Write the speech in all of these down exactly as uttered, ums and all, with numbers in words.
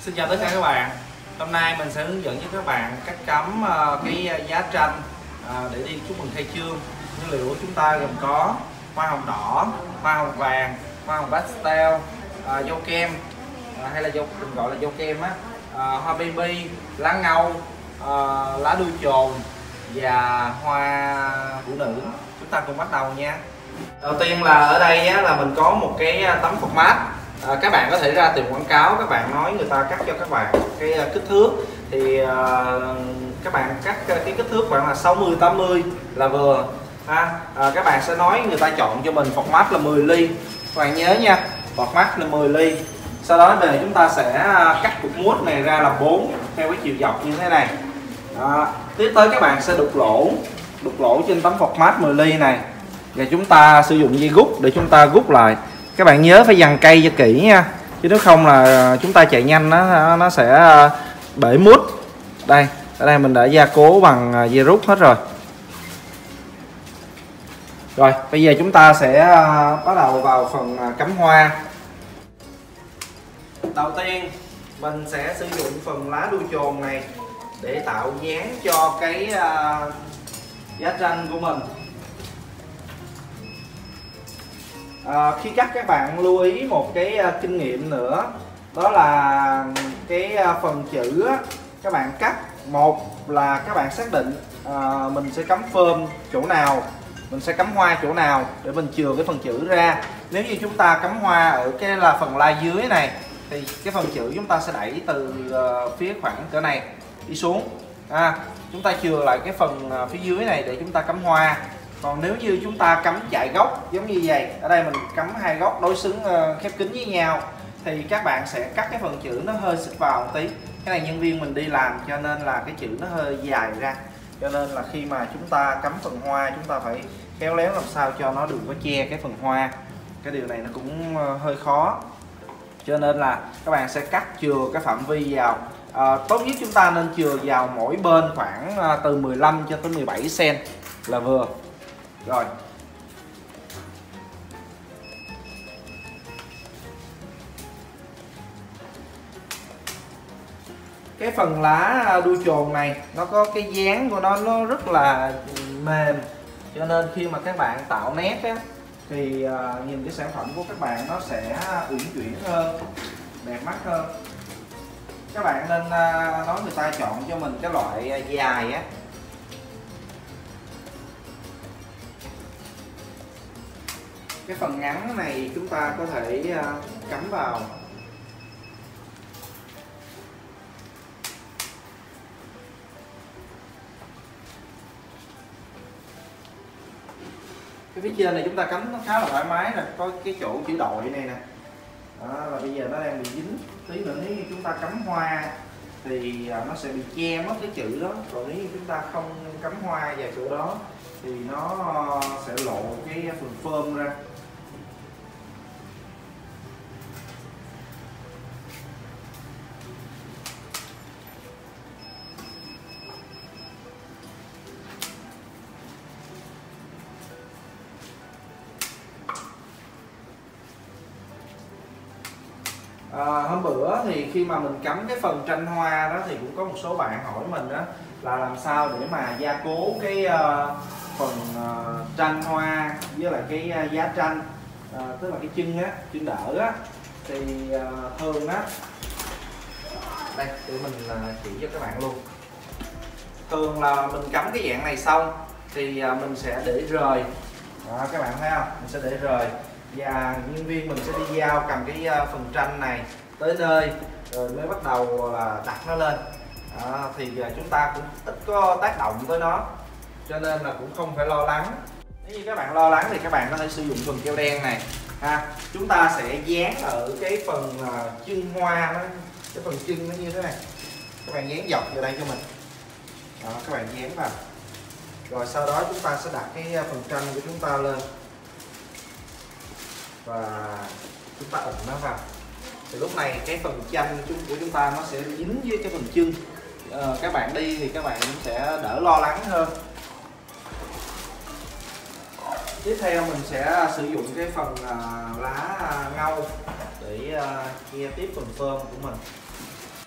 Xin chào tất cả các bạn. Hôm nay mình sẽ hướng dẫn với các bạn cách cắm uh, cái giá tranh uh, để đi chúc mừng khai trương. Nguyên liệu của chúng ta gồm có hoa hồng đỏ, hoa hồng vàng, hoa hồng pastel, uh, dâu kem uh, hay là dâu mình gọi là dâu kem á, uh, hoa baby, lá ngâu, uh, lá đuôi chồn và hoa phụ nữ. Chúng ta cùng bắt đầu nha. Đầu tiên là ở đây á, là mình có một cái tấm format. À, các bạn có thể ra tìm quảng cáo, các bạn nói người ta cắt cho các bạn cái uh, kích thước thì uh, các bạn cắt uh, cái kích thước khoảng là sáu mươi tám mươi là vừa ha. À, các bạn sẽ nói người ta chọn cho mình format là mười ly, các bạn nhớ nha, format là mười ly. Sau đó về chúng ta sẽ uh, cắt cục mút này ra là bốn theo cái chiều dọc như thế này. Đó. Tiếp tới các bạn sẽ đục lỗ đục lỗ trên tấm format mười ly này và chúng ta sử dụng dây gút để chúng ta gút lại. Các bạn nhớ phải dằn cây cho kỹ nha, chứ nếu không là chúng ta chạy nhanh nó nó sẽ bể mút. Đây, ở đây mình đã gia cố bằng dây rút hết rồi. Rồi, bây giờ chúng ta sẽ bắt đầu vào phần cắm hoa. Đầu tiên mình sẽ sử dụng phần lá đuôi chồn này để tạo dáng cho cái giá tranh của mình. À, khi cắt các bạn lưu ý một cái uh, kinh nghiệm nữa, đó là cái uh, phần chữ á, các bạn cắt một là các bạn xác định uh, mình sẽ cắm phơm chỗ nào, mình sẽ cắm hoa chỗ nào để mình chừa cái phần chữ ra. Nếu như chúng ta cắm hoa ở cái là phần lai dưới này thì cái phần chữ chúng ta sẽ đẩy từ uh, phía khoảng cỡ này đi xuống. À, chúng ta chừa lại cái phần uh, phía dưới này để chúng ta cắm hoa. Còn nếu như chúng ta cắm chạy góc giống như vậy, ở đây mình cắm hai góc đối xứng uh, khép kín với nhau thì các bạn sẽ cắt cái phần chữ nó hơi xích vào một tí. Cái này nhân viên mình đi làm cho nên là cái chữ nó hơi dài ra, cho nên là khi mà chúng ta cắm phần hoa chúng ta phải khéo léo làm sao cho nó đừng có che cái phần hoa. Cái điều này nó cũng uh, hơi khó, cho nên là các bạn sẽ cắt chừa cái phạm vi vào. À, tốt nhất chúng ta nên chừa vào mỗi bên khoảng uh, từ mười lăm cho tới mười bảy xăng-ti-mét là vừa. Rồi. Cái phần lá đuôi chồn này nó có cái dáng của nó nó rất là mềm, cho nên khi mà các bạn tạo nét á, thì uh, nhìn cái sản phẩm của các bạn nó sẽ uyển chuyển hơn, đẹp mắt hơn. Các bạn nên uh, nói người ta chọn cho mình cái loại dài á. Cái phần ngắn này chúng ta có thể uh, cắm vào. Cái phía trên này chúng ta cắm nó khá là thoải mái nè, có cái chỗ chữ đội này nè. Đó, là bây giờ nó đang bị dính. Tí nữa nếu như chúng ta cắm hoa thì uh, nó sẽ bị che mất cái chữ đó. Còn nếu như chúng ta không cắm hoa vào chỗ đó thì nó uh, sẽ lộ cái phần phơm ra. À, hôm bữa thì khi mà mình cắm cái phần tranh hoa đó thì cũng có một số bạn hỏi mình đó là làm sao để mà gia cố cái uh, phần uh, tranh hoa với lại cái uh, giá tranh, uh, tức là cái chân á, chân đỡ á, thì uh, thường á, đây để mình uh, chỉ cho các bạn luôn. Thường là mình cắm cái dạng này xong thì uh, mình sẽ để rời. Đó, các bạn thấy không? Mình sẽ để rời và nhân viên mình sẽ đi giao cầm cái phần tranh này tới nơi rồi mới bắt đầu là đặt nó lên. Đó, thì chúng ta cũng ít có tác động tới nó, cho nên là cũng không phải lo lắng. Nếu như các bạn lo lắng thì các bạn có thể sử dụng phần keo đen này ha. Chúng ta sẽ dán ở cái phần chân hoa đó, cái phần chân nó như thế này, các bạn dán dọc vào đây cho mình. Đó, các bạn dán vào rồi sau đó chúng ta sẽ đặt cái phần tranh của chúng ta lên và chúng ta ấn nó vào. Thì lúc này cái phần tranh của chúng ta nó sẽ dính với cái phần chân. À, các bạn đi thì các bạn cũng sẽ đỡ lo lắng hơn. Tiếp theo mình sẽ sử dụng cái phần lá ngâu để che tiếp phần phơm của mình.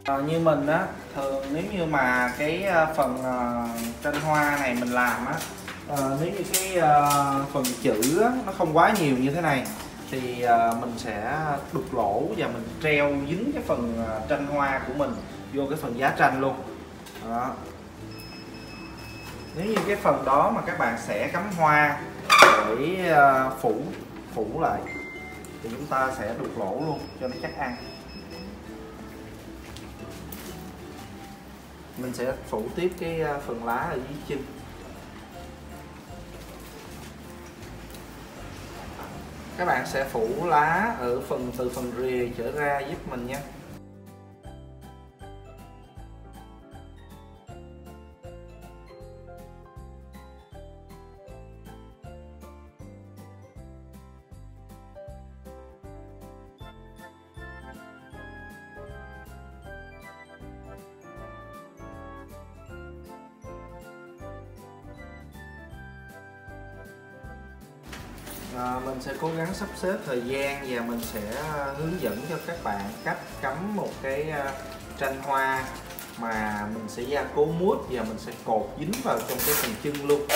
À, như mình á, thường nếu như mà cái phần uh, tranh hoa này mình làm á, uh, nếu như cái uh, phần chữ á, nó không quá nhiều như thế này thì uh, mình sẽ đục lỗ và mình treo dính cái phần uh, tranh hoa của mình vô cái phần giá tranh luôn. Đó. Nếu như cái phần đó mà các bạn sẽ cắm hoa để uh, phủ phủ lại thì chúng ta sẽ đục lỗ luôn cho nó chắc ăn. Mình sẽ phủ tiếp cái phần lá ở dưới chân. Các bạn sẽ phủ lá ở phần từ phần rìa trở ra giúp mình nha. À, mình sẽ cố gắng sắp xếp thời gian và mình sẽ hướng dẫn cho các bạn cách cắm một cái tranh hoa mà mình sẽ gia cố mút và mình sẽ cột dính vào trong cái phần chân luôn.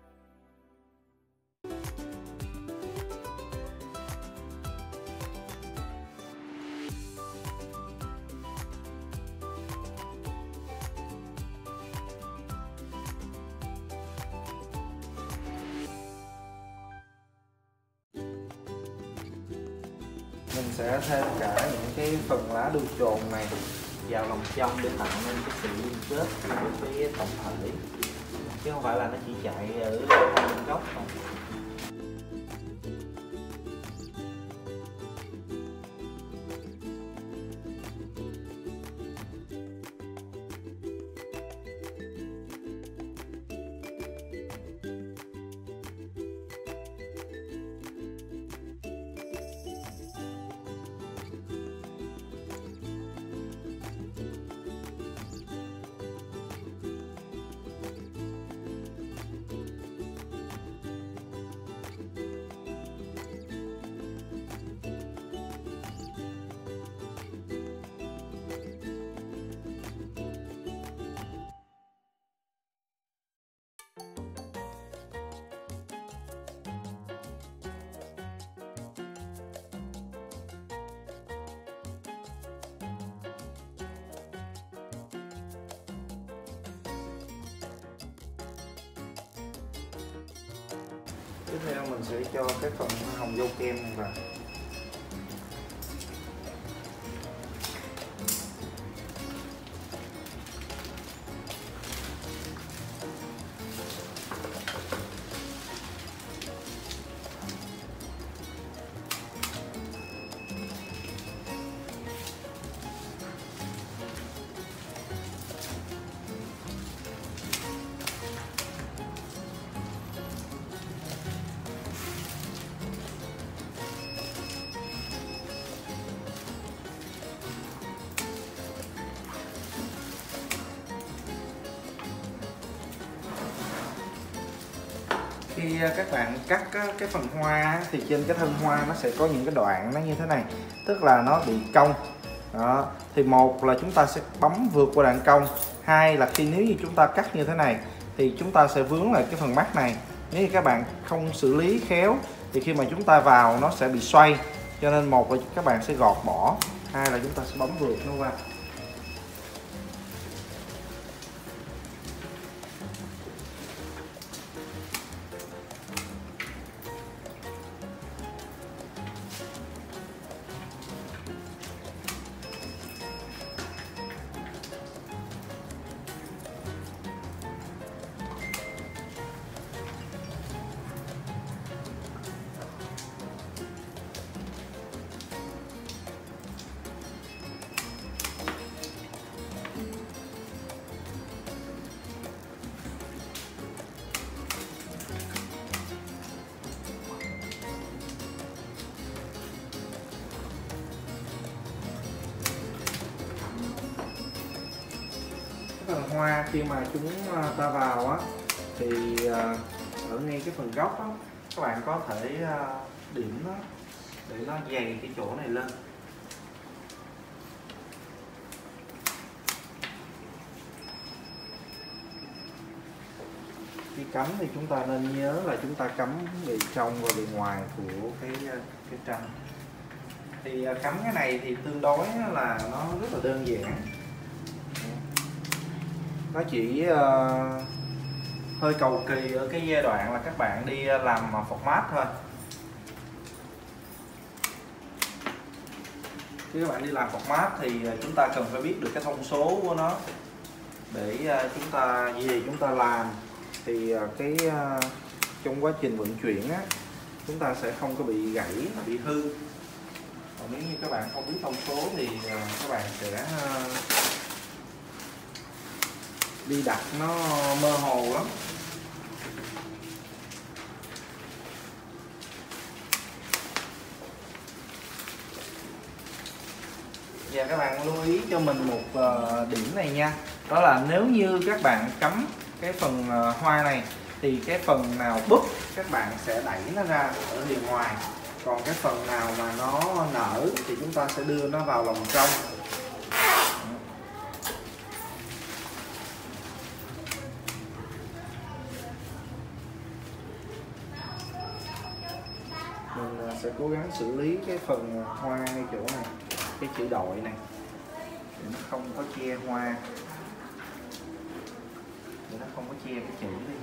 Mình sẽ thêm cả những cái phần lá đu chồn này vào lòng trong để tạo nên cái sự liên kết của cái tổng thể, chứ không phải là nó chỉ chạy ở bên gốc thôi. Tiếp theo mình sẽ cho cái phần hồng dâu kem này vào. Khi các bạn cắt cái phần hoa thì trên cái thân hoa nó sẽ có những cái đoạn nó như thế này, tức là nó bị cong. Đó. Thì một là chúng ta sẽ bấm vượt qua đoạn cong, hai là khi nếu như chúng ta cắt như thế này thì chúng ta sẽ vướng lại cái phần mắt này. Nếu như các bạn không xử lý khéo thì khi mà chúng ta vào nó sẽ bị xoay, cho nên một là các bạn sẽ gọt bỏ, hai là chúng ta sẽ bấm vượt nó qua. Phần hoa khi mà chúng ta vào á thì ở ngay cái phần gốc á, các bạn có thể điểm nó để nó dày cái chỗ này lên. Khi cắm thì chúng ta nên nhớ là chúng ta cắm bề trong và bề ngoài của cái cái tranh. Thì cắm cái này thì tương đối là nó rất là đơn giản, nó chỉ uh, hơi cầu kỳ ở cái giai đoạn là các bạn đi làm format thôi. Khi các bạn đi làm format thì chúng ta cần phải biết được cái thông số của nó để chúng ta gì chúng ta làm thì cái uh, trong quá trình vận chuyển á, chúng ta sẽ không có bị gãy, bị hư. Còn nếu như các bạn không biết thông số thì uh, các bạn sẽ uh, đi đặt nó mơ hồ lắm. Và các bạn lưu ý cho mình một uh, điểm này nha, đó là nếu như các bạn cắm cái phần uh, hoa này thì cái phần nào búp các bạn sẽ đẩy nó ra ở bên ngoài, còn cái phần nào mà nó nở thì chúng ta sẽ đưa nó vào lòng trong. Mình sẽ cố gắng xử lý cái phần hoa ngay chỗ này, cái chữ đội này để nó không có che hoa, để nó không có che cái chữ đi.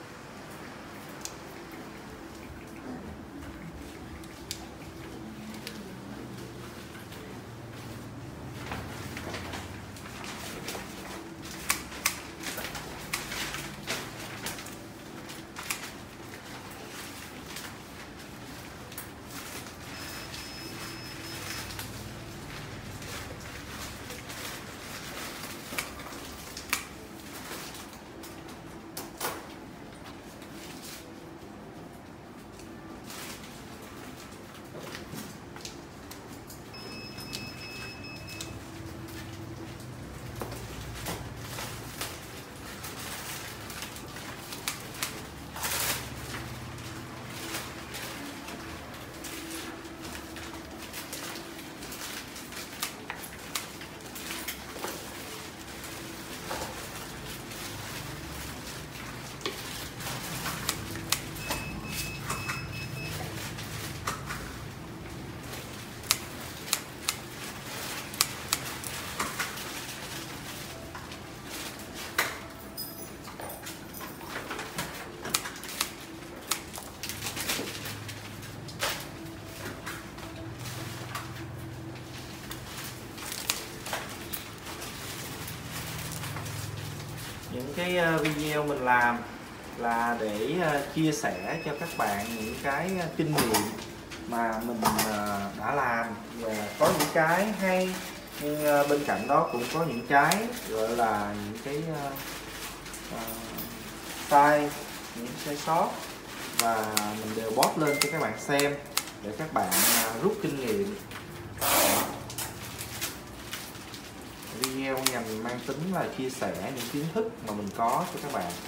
Những cái video mình làm là để chia sẻ cho các bạn những cái kinh nghiệm mà mình đã làm, và có những cái hay nhưng bên cạnh đó cũng có những cái gọi là những cái uh, sai, những sai sót, và mình đều post lên cho các bạn xem để các bạn rút kinh nghiệm. Video nhằm mang tính là chia sẻ những kiến thức mà mình có cho các bạn.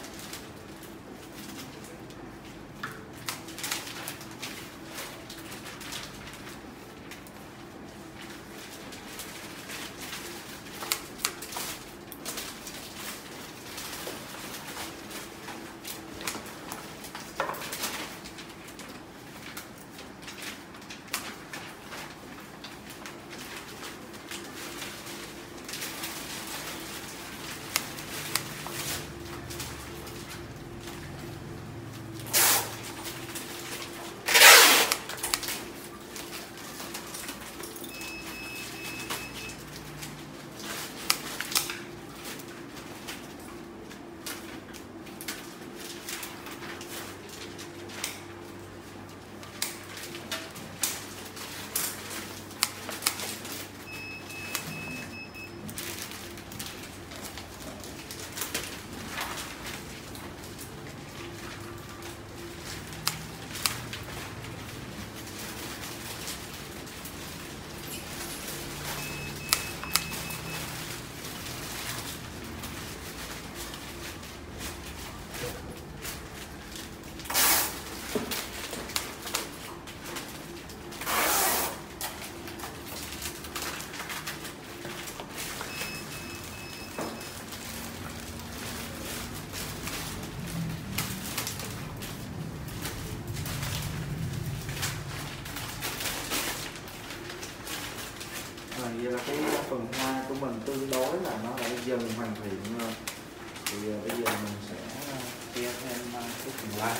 dần hoàn thiện hơn. Thì bây giờ mình sẽ che thêm cái phần lá.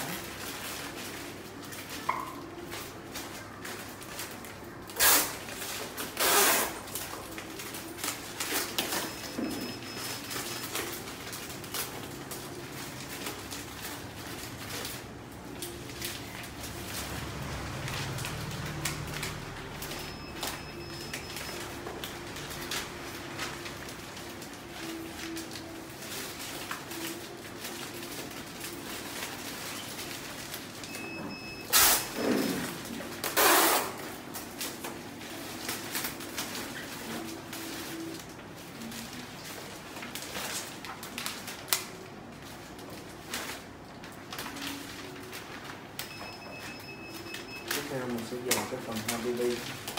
Tiếp theo mình sẽ dò cái phần hoa baby.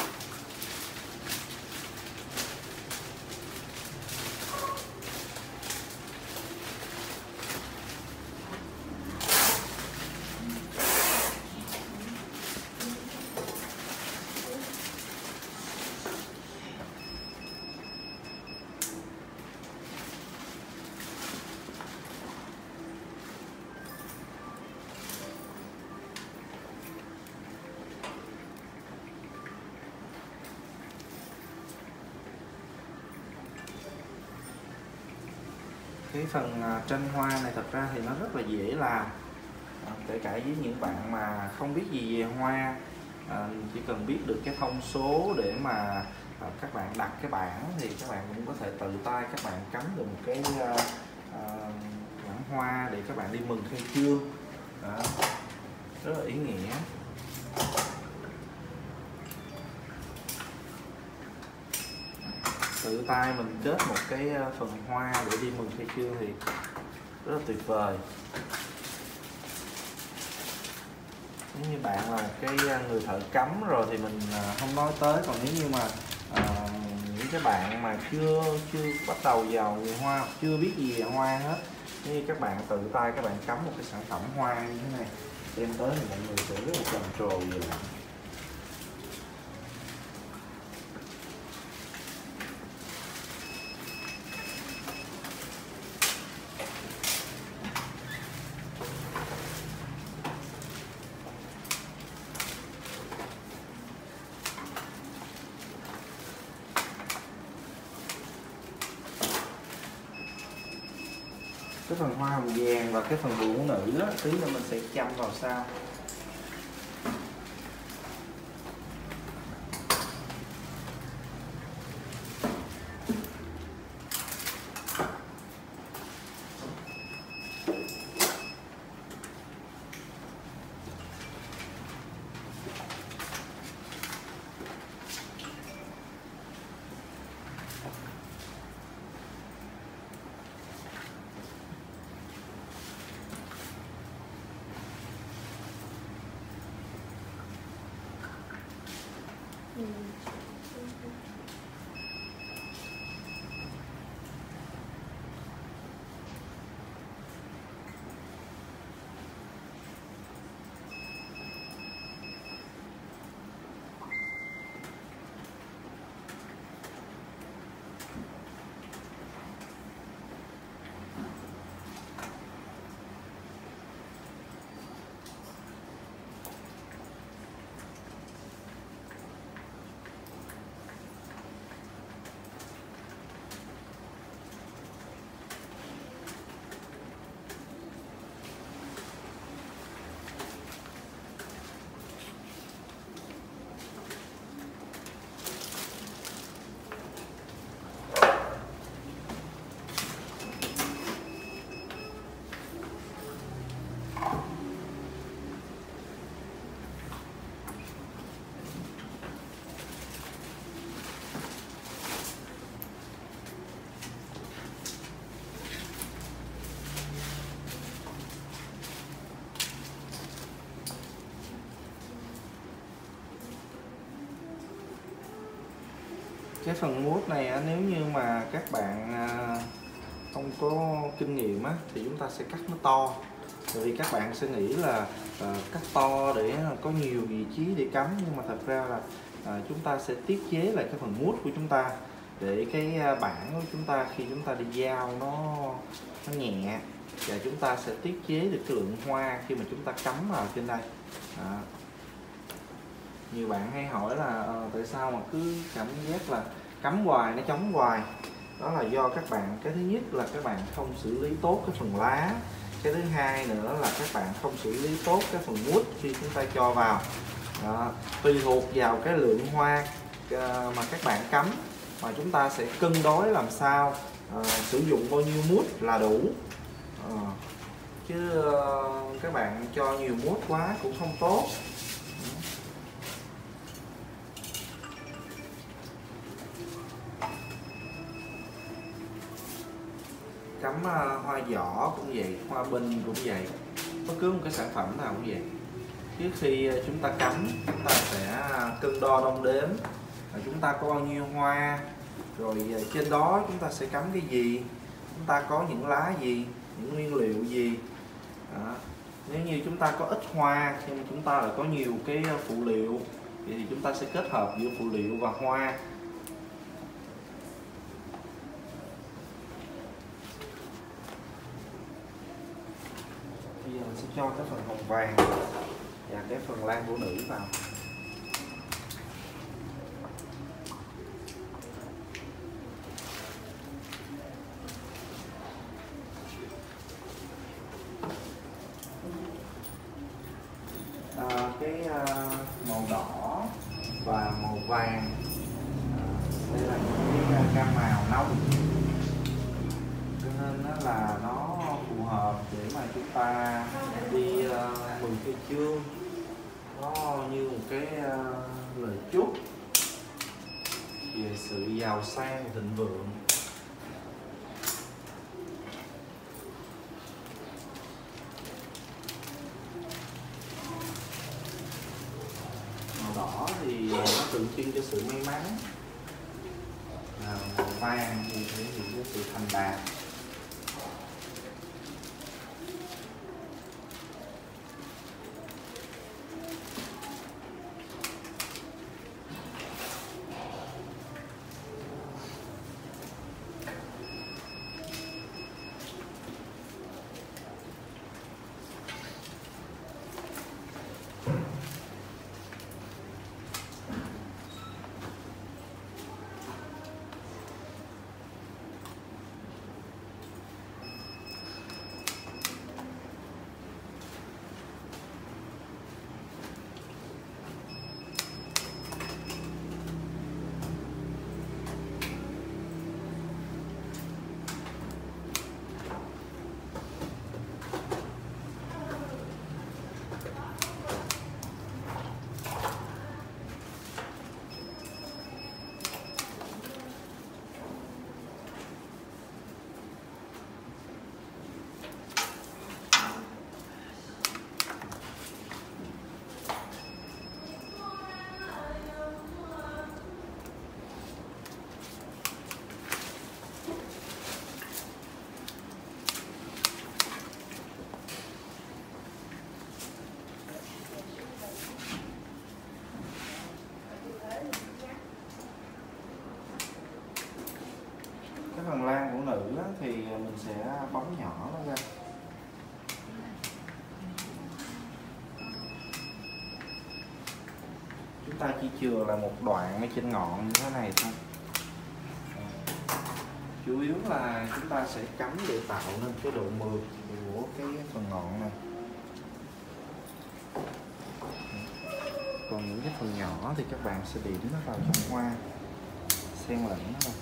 Cái phần tranh hoa này thật ra thì nó rất là dễ làm, à, kể cả với những bạn mà không biết gì về hoa, à, chỉ cần biết được cái thông số để mà à, các bạn đặt cái bảng thì các bạn cũng có thể tự tay các bạn cắm được một cái à, à, nhãn hoa để các bạn đi mừng khai trương. Đó, rất là ý nghĩa. Tự tay mình kết một cái phần hoa để đi mừng khai trương thì rất là tuyệt vời. Nếu như bạn là một cái người thợ cắm rồi thì mình không nói tới, còn nếu như mà à, những cái bạn mà chưa chưa bắt đầu vào về hoa, chưa biết gì về hoa hết, nếu như các bạn tự tay các bạn cắm một cái sản phẩm hoa như thế này đem tới thì mọi người sẽ rất là trầm trồ về bạn. Cái phần hoa hồng vàng và cái phần vũ nữ đó, tí nữa mình sẽ chăm vào sau. Cái phần mút này nếu như mà các bạn không có kinh nghiệm á, thì chúng ta sẽ cắt nó to. Bởi vì các bạn sẽ nghĩ là uh, cắt to để có nhiều vị trí để cắm, nhưng mà thật ra là uh, chúng ta sẽ tiết chế lại cái phần mút của chúng ta. để cái bảng của chúng ta khi chúng ta đi giao nó nó nhẹ, và chúng ta sẽ tiết chế được cái lượng hoa khi mà chúng ta cắm vào trên đây. Đó. Nhiều bạn hay hỏi là à, tại sao mà cứ cảm giác là cắm hoài nó chống hoài. Đó là do các bạn, cái thứ nhất là các bạn không xử lý tốt cái phần lá, cái thứ hai nữa là các bạn không xử lý tốt cái phần mút khi chúng ta cho vào. Đó. Tùy thuộc vào cái lượng hoa mà các bạn cắm mà chúng ta sẽ cân đối làm sao à, sử dụng bao nhiêu mút là đủ. À, chứ à, các bạn cho nhiều mút quá cũng không tốt. Cắm uh, hoa giỏ cũng vậy, hoa binh cũng vậy, bất cứ một cái sản phẩm nào cũng vậy. Trước khi chúng ta cắm, chúng ta sẽ cân đo đong đếm chúng ta có bao nhiêu hoa, rồi trên đó chúng ta sẽ cắm cái gì, chúng ta có những lá gì, những nguyên liệu gì. Đó. Nếu như chúng ta có ít hoa nhưng chúng ta lại có nhiều cái phụ liệu thì chúng ta sẽ kết hợp giữa phụ liệu và hoa. Bây giờ mình sẽ cho cái phần hồng vàng và cái phần lan của nữ vào. À, cái uh, màu đỏ và màu vàng à, đây là những cái uh, gam màu nông, cho nên đó là nó phù hợp để mà chúng ta đi uh, mừng khai trương. Nó như một cái uh, lời chúc về sự giàu sang thịnh vượng. Màu đỏ thì nó tượng trưng cho sự may mắn, à, màu vàng thì thể hiện cái sự thành đạt. Cái phần lan của nữ á, thì mình sẽ bóng nhỏ nó ra. Chúng ta chỉ chừa là một đoạn ở trên ngọn như thế này thôi. Chủ yếu là chúng ta sẽ cắm để tạo nên cái độ mượt của cái phần ngọn này. Còn những cái phần nhỏ thì các bạn sẽ điểm nó vào trong hoa, xen lẫn nó vào.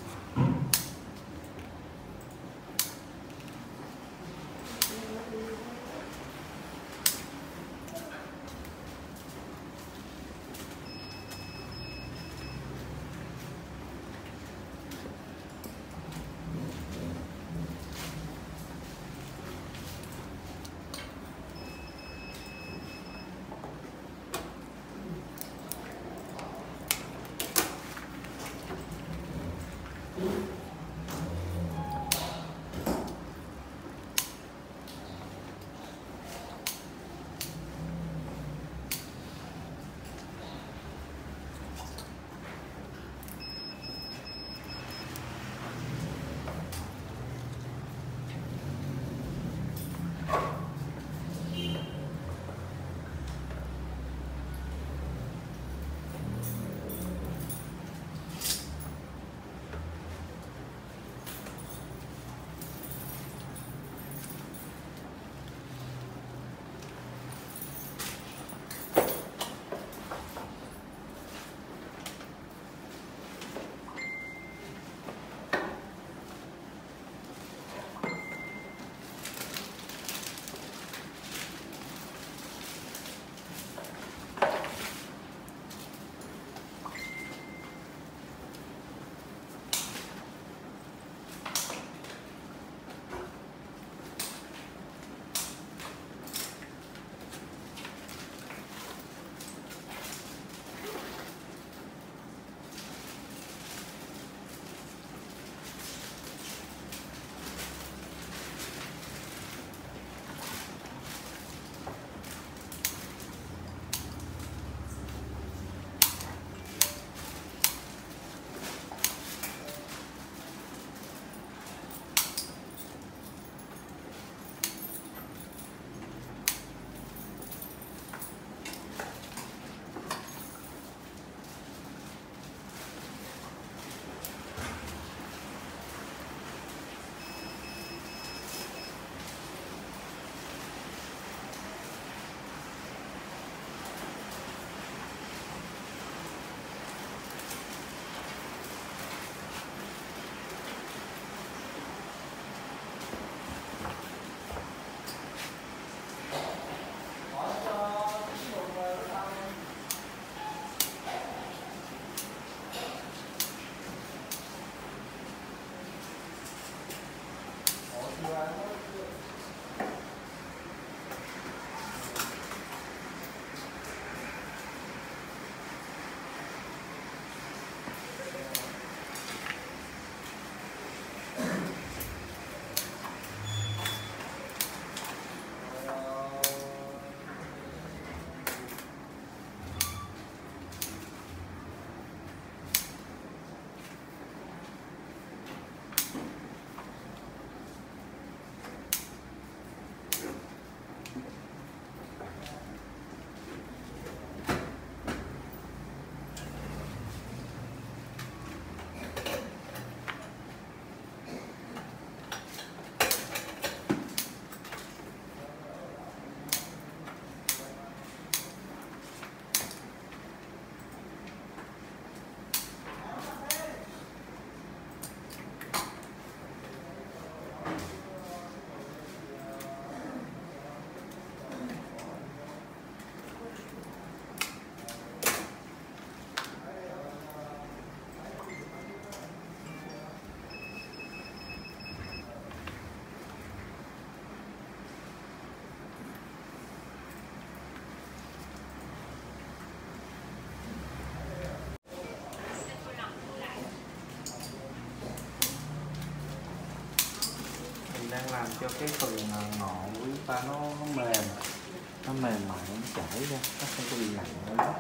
cho cái phần ngọn của chúng ta nó, nó mềm, nó mềm mại, nó chảy ra, nó không có bị nặng ở đó.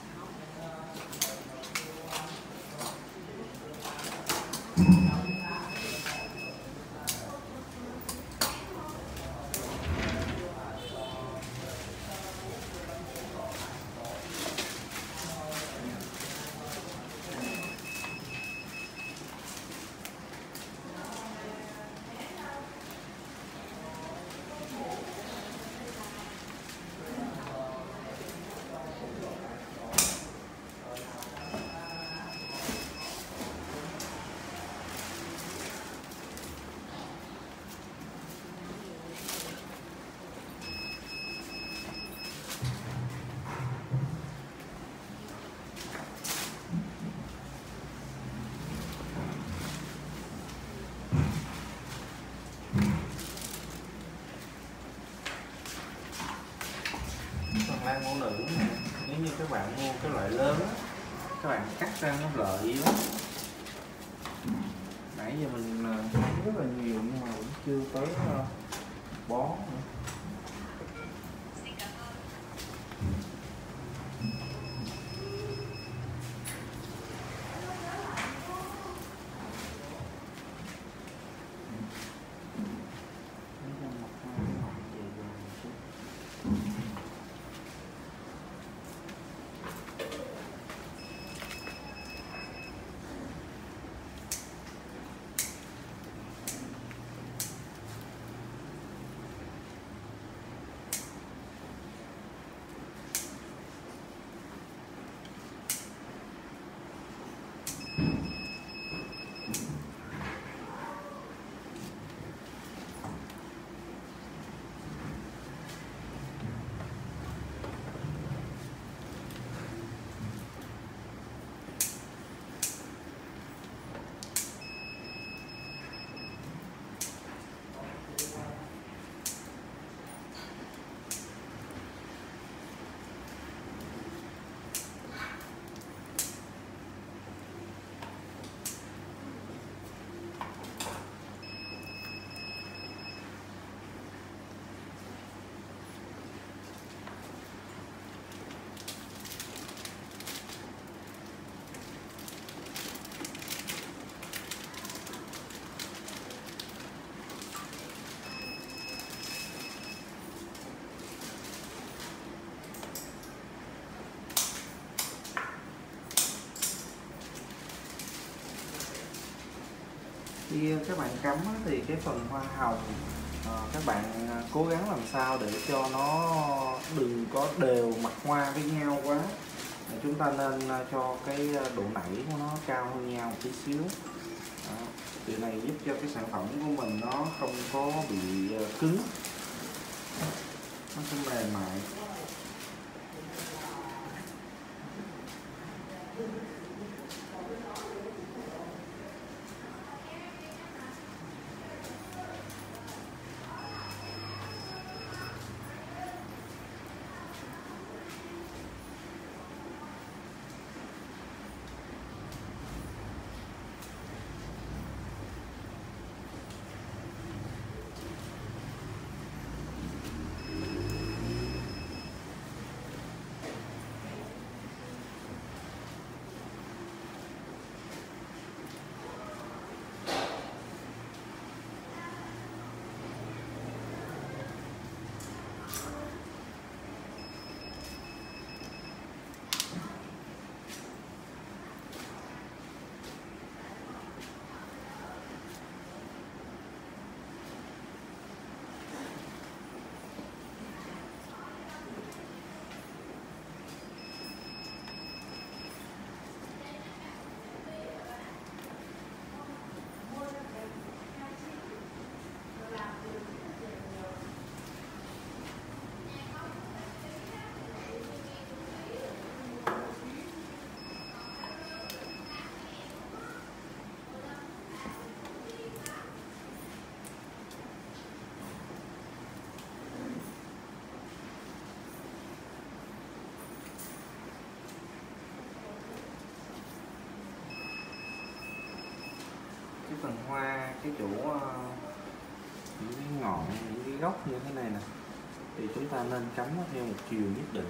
Phần lan mẫu nữ này, nếu như các bạn mua cái loại lớn á, các bạn cắt ra nó lợi lắm. Nãy giờ mình thấy rất là nhiều nhưng mà vẫn chưa tới bó nữa. Khi các bạn cắm thì cái phần hoa hồng các bạn cố gắng làm sao để cho nó đừng có đều mặt hoa với nhau quá. Chúng ta nên cho cái độ nảy của nó cao hơn nhau một tí xíu. Đó. Điều này giúp cho cái sản phẩm của mình nó không có bị cứng, nó sẽ mềm mại. Cái phần hoa, cái chỗ cái ngọn, những cái gốc như thế này nè, thì chúng ta nên cắm nó theo một chiều nhất định.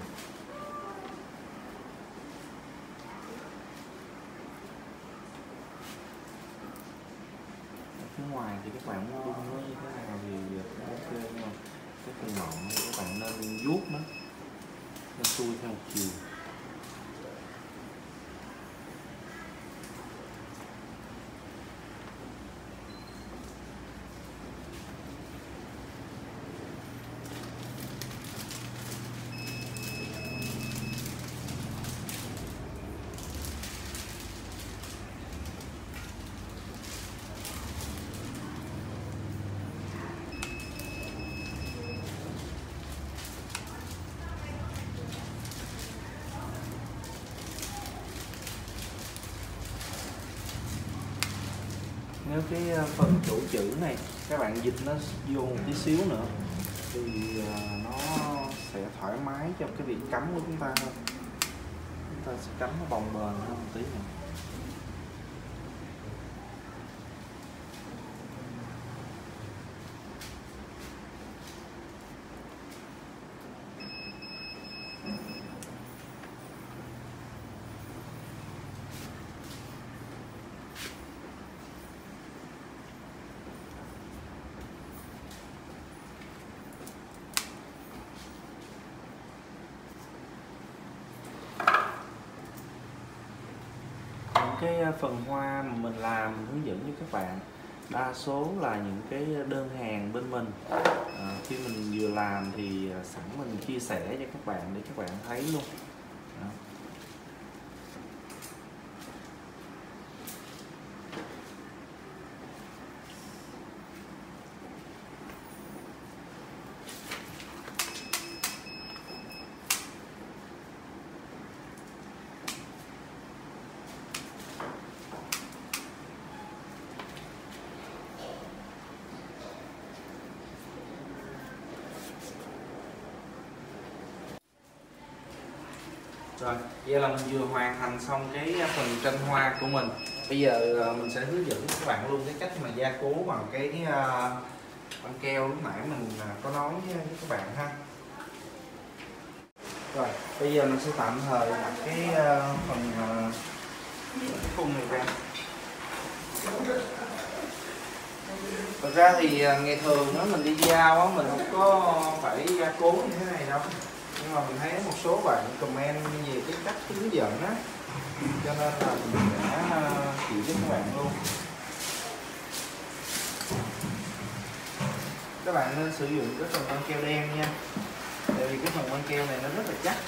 Ở phía ngoài thì các bạn muốn đun nó như thế nào thì cũng ok, nhưng mà cái phần ngọn các bạn nên vuốt nó nó xuôi theo một chiều. Nếu cái phần chủ chữ này các bạn dịch nó vô một tí xíu nữa thì nó sẽ thoải mái trong cái việc cắm của chúng ta hơn. Chúng ta sẽ cắm nó bồng bềnh hơn một tí này. Cái phần hoa mà mình làm mình hướng dẫn cho các bạn đa số là những cái đơn hàng bên mình, à, khi mình vừa làm thì sẵn mình chia sẻ cho các bạn để các bạn thấy luôn. Đó. Rồi, vậy là mình vừa hoàn thành xong cái phần tranh hoa của mình. Bây giờ mình sẽ hướng dẫn các bạn luôn cái cách mà gia cố bằng cái băng keo lúc nãy mình có nói với các bạn ha. Rồi, bây giờ mình sẽ tạm thời đặt cái phần cái khung này ra. Thật ra thì ngày thường đó mình đi giao á, mình không có phải gia cố như thế này đâu. Nhưng mà mình thấy một số bạn comment về cái cách hướng dẫn á, cho nên là mình đã chỉ với các bạn luôn. Các bạn nên sử dụng cái phần băng keo đen nha, tại vì cái phần băng keo này nó rất là chắc.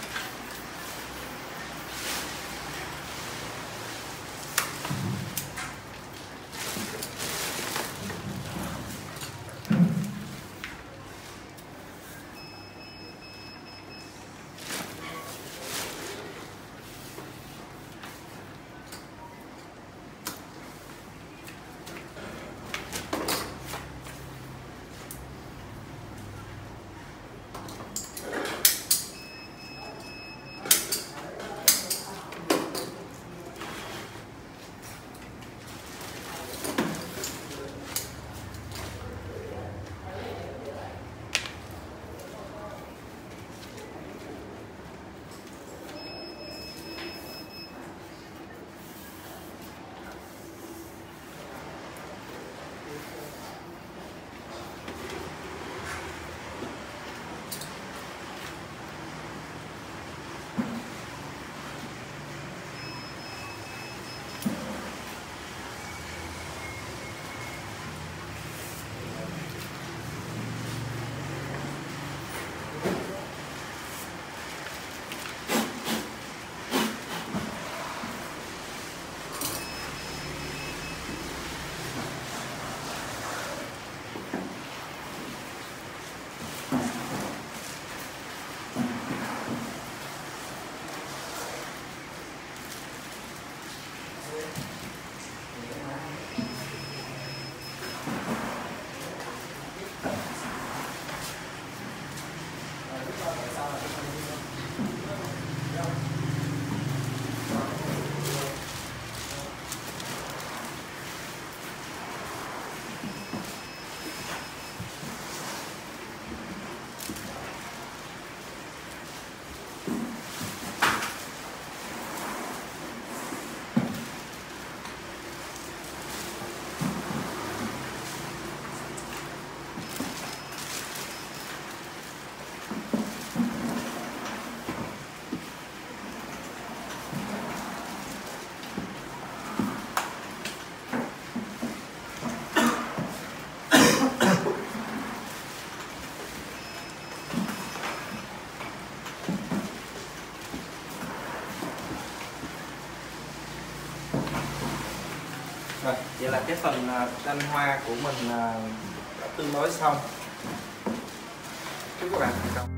Rồi, vậy là cái phần à, canh hoa của mình à, đã tương đối xong. Chúc các bạn thành công.